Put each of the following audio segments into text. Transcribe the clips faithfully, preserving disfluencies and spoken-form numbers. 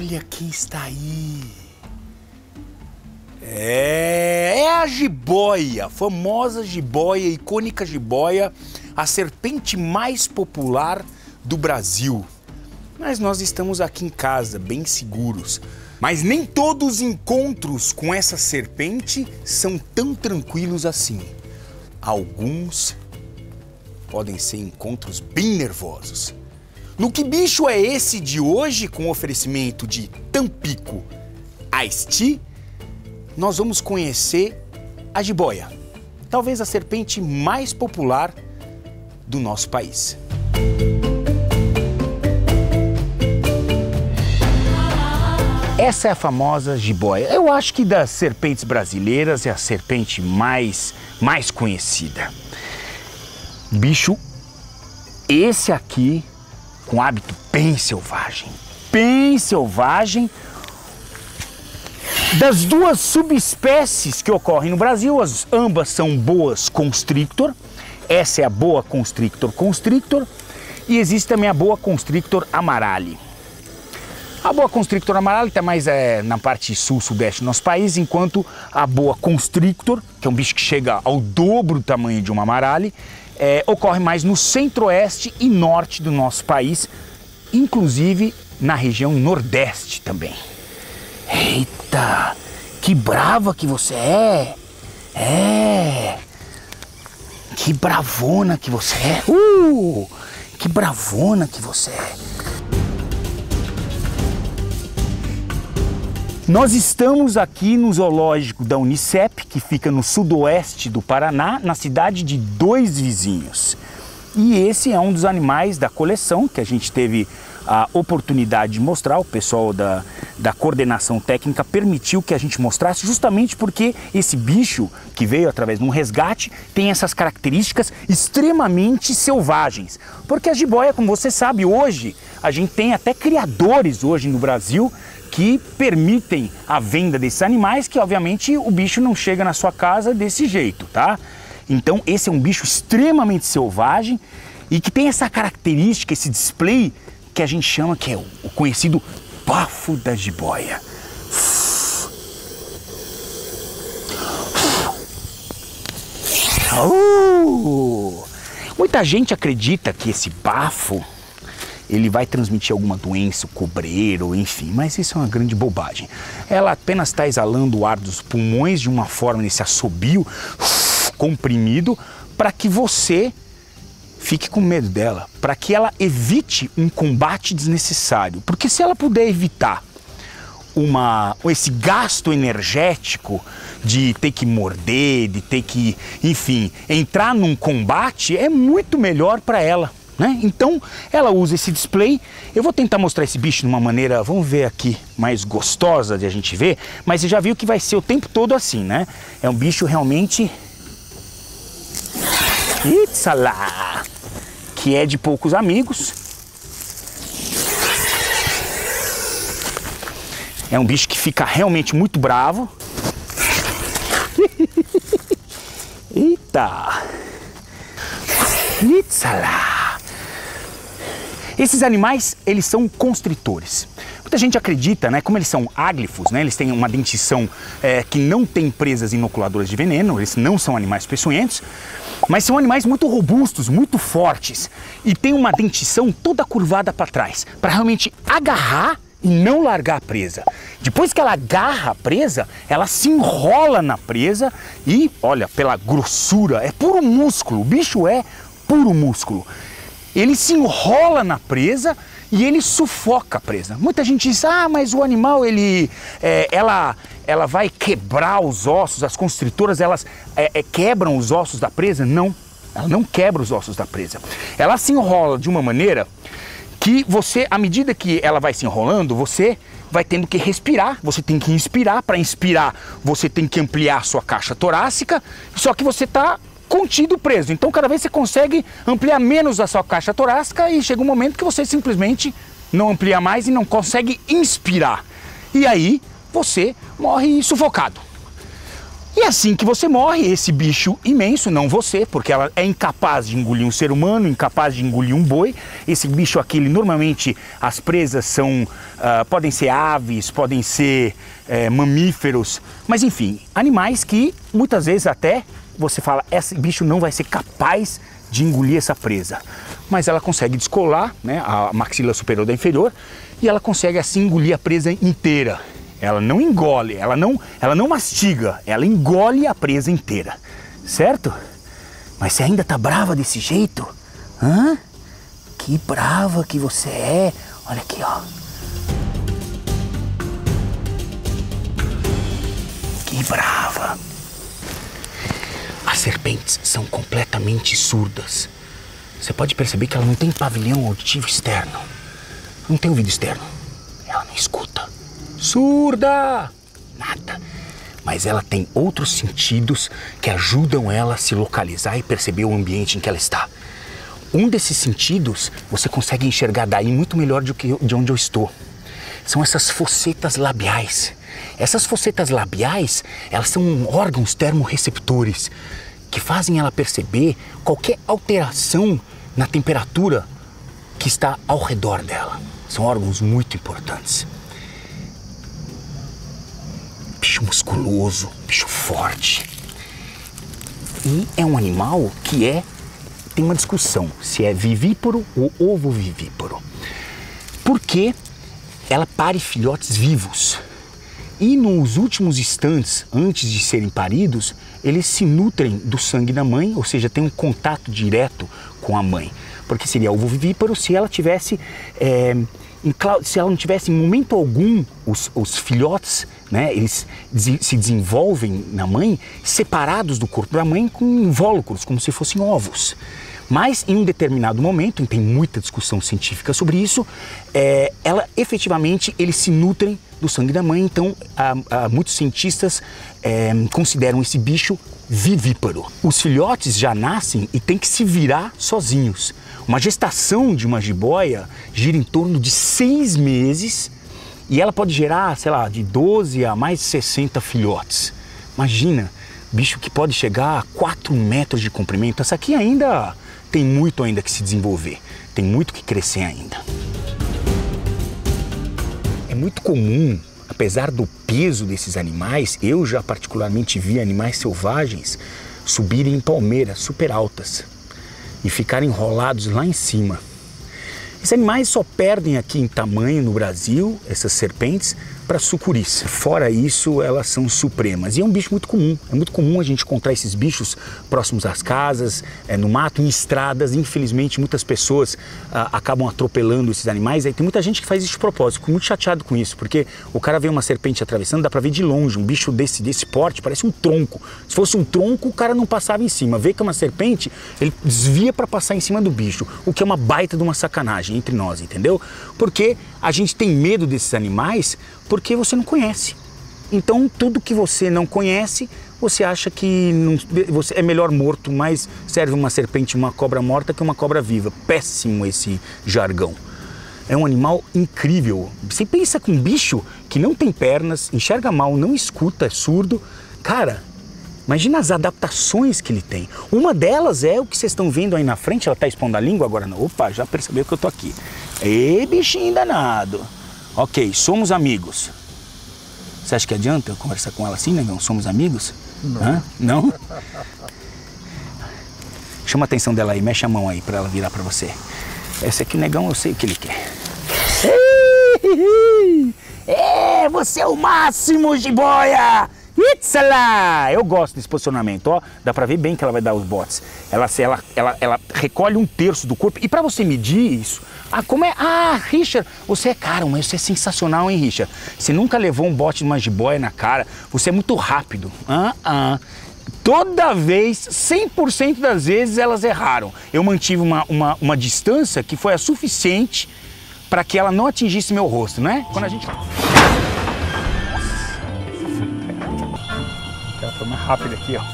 Olha quem está aí. É, é a jiboia, a famosa jiboia, icônica jiboia, a serpente mais popular do Brasil. Mas nós estamos aqui em casa, bem seguros. Mas nem todos os encontros com essa serpente são tão tranquilos assim. Alguns podem ser encontros bem nervosos. No Que Bicho é Esse de hoje, com oferecimento de Tampico Ice Tea, nós vamos conhecer a jiboia, talvez a serpente mais popular do nosso país. Essa é a famosa jiboia. Eu acho que das serpentes brasileiras é a serpente mais, mais conhecida. Bicho, esse aqui com hábito bem selvagem, bem selvagem. Das duas subespécies que ocorrem no Brasil, as ambas são boas constrictor. Essa é a boa constrictor constrictor e existe também a boa constrictor amarale. A boa constrictor amarale está mais é, na parte sul-sudeste do nosso país, enquanto a boa constrictor, que é um bicho que chega ao dobro do tamanho de uma amarale, é, ocorre mais no centro-oeste e norte do nosso país, inclusive na região nordeste também. Eita, que brava que você é! É! Que bravona que você é! Uh! Que bravona que você é! Nós estamos aqui no zoológico da Unicep, que fica no sudoeste do Paraná, na cidade de Dois Vizinhos. E esse é um dos animais da coleção que a gente teve a oportunidade de mostrar. O pessoal da, da coordenação técnica permitiu que a gente mostrasse, justamente porque esse bicho, que veio através de um resgate, tem essas características extremamente selvagens. Porque a jiboia, como você sabe, hoje a gente tem até criadores hoje no Brasil que permitem a venda desses animais, que obviamente o bicho não chega na sua casa desse jeito, tá? Então esse é um bicho extremamente selvagem e que tem essa característica, esse display que a gente chama, que é o conhecido bafo da jiboia. Uh! Muita gente acredita que esse bafo ele vai transmitir alguma doença, cobreiro, enfim, mas isso é uma grande bobagem. Ela apenas está exalando o ar dos pulmões de uma forma, nesse assobio comprimido, para que você fique com medo dela, para que ela evite um combate desnecessário. Porque se ela puder evitar uma, esse gasto energético de ter que morder, de ter que, enfim, entrar num combate, é muito melhor para ela. Né? Então ela usa esse display. Eu vou tentar mostrar esse bicho de uma maneira, vamos ver aqui, mais gostosa de a gente ver, mas você já viu que vai ser o tempo todo assim, né? É um bicho realmente... Itzalá! Que é de poucos amigos. É um bicho que fica realmente muito bravo. Eita! Itzalá! Esses animais, eles são constritores. Muita gente acredita, né, como eles são áglifos, né, eles têm uma dentição é, que não tem presas inoculadoras de veneno, eles não são animais peçonhentos, mas são animais muito robustos, muito fortes e tem uma dentição toda curvada para trás, para realmente agarrar e não largar a presa. Depois que ela agarra a presa, ela se enrola na presa e, olha, pela grossura, é puro músculo, o bicho é puro músculo. Ele se enrola na presa e ele sufoca a presa. Muita gente diz, ah, mas o animal, ele, é, ela, ela vai quebrar os ossos, as constritoras, elas é, é, quebram os ossos da presa? Não, ela não quebra os ossos da presa. Ela se enrola de uma maneira que você, à medida que ela vai se enrolando, você vai tendo que respirar, você tem que inspirar. Para inspirar, você tem que ampliar a sua caixa torácica, só que você está contido, preso. Então cada vez você consegue ampliar menos a sua caixa torácica e chega um momento que você simplesmente não amplia mais e não consegue inspirar. E aí você morre sufocado. E assim que você morre, esse bicho imenso, não você, porque ela é incapaz de engolir um ser humano, incapaz de engolir um boi. Esse bicho aqui, ele, normalmente as presas são, uh, podem ser aves, podem ser é, mamíferos, mas enfim, animais que muitas vezes até você fala, esse bicho não vai ser capaz de engolir essa presa. Mas ela consegue descolar, né, a maxila superior da inferior, e ela consegue assim engolir a presa inteira. Ela não engole, ela não, ela não mastiga, ela engole a presa inteira, certo? Mas você ainda tá brava desse jeito? Hã? Que brava que você é. Olha aqui, ó. Que brava. As serpentes são completamente surdas. Você pode perceber que ela não tem pavilhão auditivo externo. Não tem ouvido externo. Ela não escuta. Surda! Nada. Mas ela tem outros sentidos que ajudam ela a se localizar e perceber o ambiente em que ela está. Um desses sentidos você consegue enxergar daí muito melhor do que de onde eu estou. São essas fossetas labiais. Essas fossetas labiais, elas são órgãos termorreceptores que fazem ela perceber qualquer alteração na temperatura que está ao redor dela. São órgãos muito importantes. Bicho musculoso, bicho forte. E é um animal que é, tem uma discussão se é vivíparo ou ovovivíparo. Porque ela pare filhotes vivos. E nos últimos instantes, antes de serem paridos, eles se nutrem do sangue da mãe, ou seja, tem um contato direto com a mãe. Porque seria ovovivíparo se ela tivesse... É, se ela não tivesse em momento algum os, os filhotes, né, eles se desenvolvem na mãe separados do corpo da mãe com invólucros, como se fossem ovos. Mas em um determinado momento, e tem muita discussão científica sobre isso, é, ela efetivamente eles se nutrem do sangue da mãe. Então há, há, muitos cientistas é, consideram esse bicho vivíparo. Os filhotes já nascem e têm que se virar sozinhos. Uma gestação de uma jiboia gira em torno de seis meses e ela pode gerar, sei lá, de doze a mais de sessenta filhotes. Imagina, bicho que pode chegar a quatro metros de comprimento. Essa aqui ainda tem muito ainda que se desenvolver, tem muito que crescer ainda. É muito comum, apesar do peso desses animais, eu já particularmente vi animais selvagens subirem em palmeiras super altas e ficarem enrolados lá em cima. Esses animais só perdem aqui em tamanho no Brasil, essas serpentes, para sucuris. Fora isso, elas são supremas. E é um bicho muito comum. É muito comum a gente encontrar esses bichos próximos às casas, é, no mato, em estradas. Infelizmente, muitas pessoas ah, acabam atropelando esses animais. Aí tem muita gente que faz isso de propósito. Fico muito chateado com isso, porque o cara vê uma serpente atravessando, dá para ver de longe. Um bicho desse, desse porte parece um tronco. Se fosse um tronco, o cara não passava em cima. Vê que é uma serpente, ele desvia para passar em cima do bicho, o que é uma baita de uma sacanagem entre nós, entendeu? Porque a gente tem medo desses animais porque você não conhece. Então tudo que você não conhece, você acha que não, você é melhor morto, mas serve uma serpente, uma cobra morta que uma cobra viva. Péssimo esse jargão. É um animal incrível. Você pensa que um bicho que não tem pernas, enxerga mal, não escuta, é surdo. Cara, imagina as adaptações que ele tem. Uma delas é o que vocês estão vendo aí na frente. Ela está expondo a língua agora. Não. Opa, já percebeu que eu tô aqui. Ê, bichinho danado. Ok, somos amigos. Você acha que adianta eu conversar com ela assim, negão? Somos amigos? Não. Hã? Não? Chama a atenção dela aí, mexe a mão aí pra ela virar pra você. Esse aqui, negão, eu sei o que ele quer. É, você é o máximo, jiboia! Itzala! Eu gosto desse posicionamento, ó. Dá pra ver bem que ela vai dar os botes. Ela, ela, ela, ela recolhe um terço do corpo. E pra você medir isso... Ah, como é? Ah, Richard, você é caro, mas você é sensacional, hein, Richard? Você nunca levou um bote de uma jiboia na cara. Você é muito rápido. Ah, ah. Toda vez, cem por cento das vezes, elas erraram. Eu mantive uma, uma, uma distância que foi a suficiente para que ela não atingisse meu rosto, né? Quando a gente... Ela foi mais rápida aqui, ó.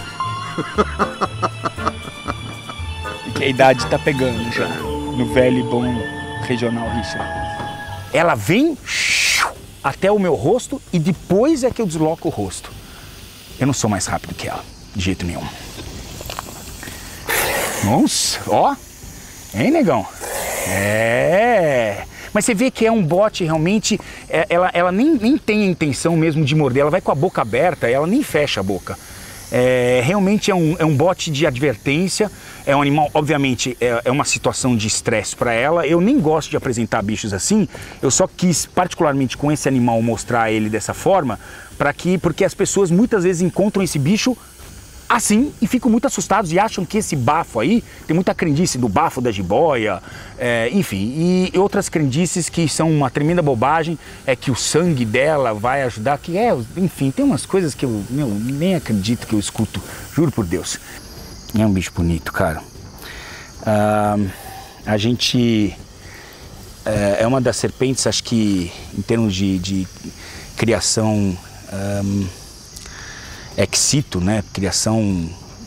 E que a idade tá pegando já. No velho e bom regional Richard. Ela vem até o meu rosto e depois é que eu desloco o rosto. eu não sou mais rápido que ela, de jeito nenhum. Nossa, ó. Hein, negão? É... Mas você vê que é um bote realmente, é, ela, ela nem, nem tem a intenção mesmo de morder, ela vai com a boca aberta, ela nem fecha a boca. É, realmente é um, é um bote de advertência, é um animal, obviamente, é, é uma situação de estresse para ela. Eu nem gosto de apresentar bichos assim, eu só quis, particularmente com esse animal, mostrar ele dessa forma, para que, porque as pessoas muitas vezes encontram esse bicho assim e ficam muito assustados e acham que esse bafo aí, tem muita crendice do bafo da jiboia, é, enfim, e outras crendices que são uma tremenda bobagem, é que o sangue dela vai ajudar, que é, enfim, tem umas coisas que eu meu, nem acredito que eu escuto, juro por Deus. É um bicho bonito, cara. Ah, a gente é, é uma das serpentes, acho que em termos de, de criação, um, ex situ, né, criação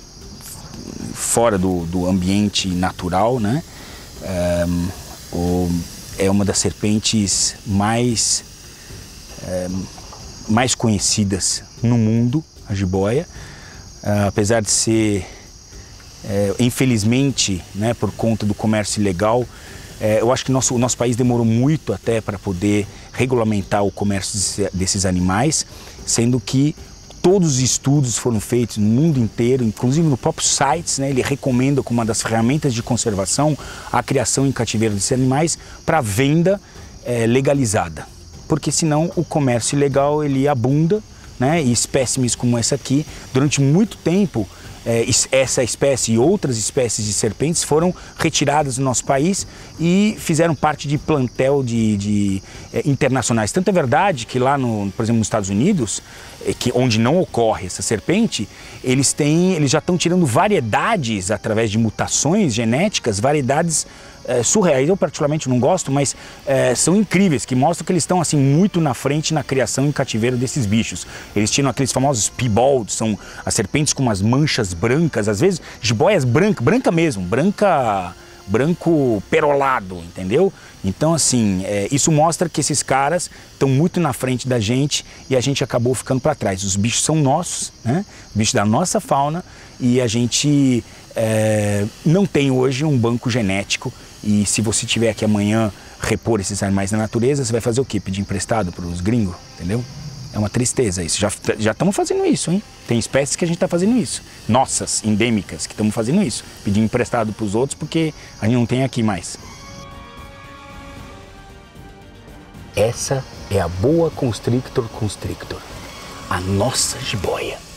fora do, do ambiente natural, né, um, o, é uma das serpentes mais, um, mais conhecidas no mundo, a jiboia, uh, apesar de ser, uh, infelizmente, né, por conta do comércio ilegal, uh, eu acho que nosso, o nosso país demorou muito até para poder regulamentar o comércio desses animais, sendo que todos os estudos foram feitos no mundo inteiro, inclusive no próprio site, né, ele recomenda como uma das ferramentas de conservação a criação em cativeiro desses animais para venda é, legalizada. Porque senão o comércio ilegal ele abunda, né, e espécimes como essa aqui, durante muito tempo, é, essa espécie e outras espécies de serpentes foram retiradas do nosso país e fizeram parte de plantel de, de é, internacionais. Tanto é verdade que lá, no, por exemplo, nos Estados Unidos, é, que, onde não ocorre essa serpente, eles, têm, eles já estão tirando variedades através de mutações genéticas, variedades é, surreais. Eu particularmente não gosto, mas é, são incríveis, que mostram que eles estão assim muito na frente na criação em cativeiro desses bichos. Eles tiram aqueles famosos piebald, são as serpentes com umas manchas brancas, às vezes jiboias brancas, branca mesmo, branca, branco perolado, entendeu? Então assim, é, isso mostra que esses caras estão muito na frente da gente e a gente acabou ficando para trás. Os bichos são nossos, né? Bichos da nossa fauna, e a gente é, não tem hoje um banco genético. E se você tiver que amanhã repor esses animais na natureza, você vai fazer o quê? Pedir emprestado para os gringos, entendeu? É uma tristeza isso. Já já estamos fazendo isso, hein? Tem espécies que a gente está fazendo isso. Nossas, endêmicas, que estamos fazendo isso. Pedir emprestado para os outros porque a gente não tem aqui mais. Essa é a boa Constrictor Constrictor. A nossa jiboia.